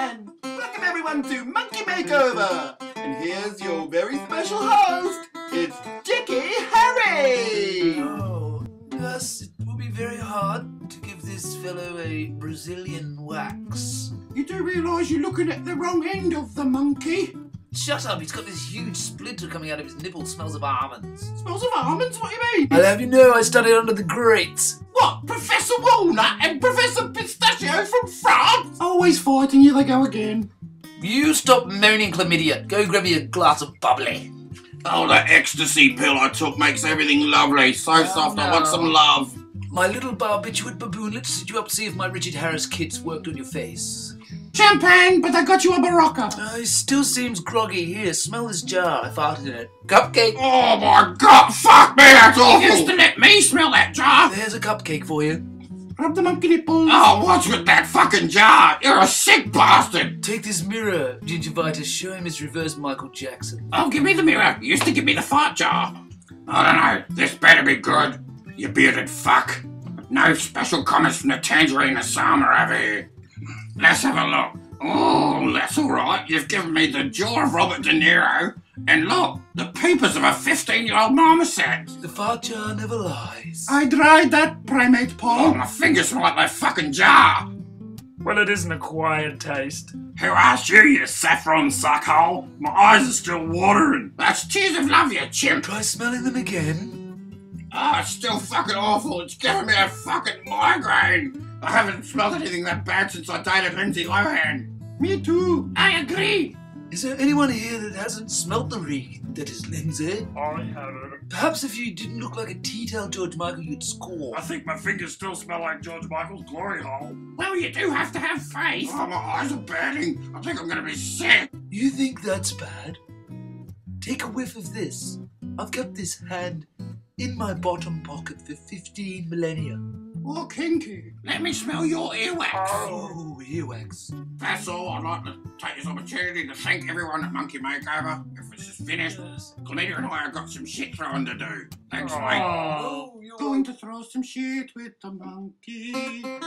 man! Welcome everyone to Monkey Makeover! And here's your very special host, it's Dicky Harry! Oh, yes, it will be very hard to give this fellow a Brazilian wax. You do realise you're looking at the wrong end of the monkey? Shut up, he's got this huge splinter coming out of his nipple, smells of almonds. Smells of almonds? What do you mean? I'll have you know I studied under the greats. What, Professor Walnut and Professor Pistachio from France? Always fighting, here they go again. You stop moaning, chlamydia. Go grab me a glass of bubbly. Oh, that ecstasy pill I took makes everything lovely. So soft, I want some love. My little barbiturate baboon, let's sit you up, see if my Richard Harris kits worked on your face. Champagne, but I got you a Barocca. He still seems groggy. Here, smell this jar. I farted in it. Cupcake. Oh my god, fuck me, that's awful. You used to let me smell that jar. There's a cupcake for you. Rub the monkey nipples. Oh, what's with that fucking jar? You're a sick bastard. Take this mirror, gingivitis. Show him his reverse Michael Jackson. Oh, give me the mirror. You used to give me the fart jar. I don't know, this better be good. You bearded fuck. No special comments from the Tangerine Osama over here. Let's have a look. Oh, that's alright. You've given me the jaw of Robert De Niro. And look, the peepers of a 15-year-old marmoset. The fart jar never lies. I dried that primate, Oh, Paul. my fingers smell like that fucking jar. Well, it is an acquired taste. Who asked you, you saffron suckhole? My eyes are still watering. That's tears of love, you chimp. Try smelling them again. Oh, it's still fucking awful. It's giving me a fucking migraine. I haven't smelled anything that bad since I dated Lindsay Lohan. Me too. I agree. Is there anyone here that hasn't smelt the reek that is Lindsay? I haven't. Perhaps if you didn't look like a tea-towel George Michael, you'd score. I think my fingers still smell like George Michael's glory hole. Well, you do have to have faith. Oh, my eyes are burning. I think I'm going to be sick. You think that's bad? Take a whiff of this. I've kept this hand in my bottom pocket for 15 millennia. Oh, kinky. Let me smell your earwax. Oh, earwax. That's all. I'd like to take this opportunity to thank everyone at Monkey Makeover. If this is finished, Chlamydia and I have got some shit throwing to do. Thanks, mate. Oh, you're Going to throw some shit with the monkey.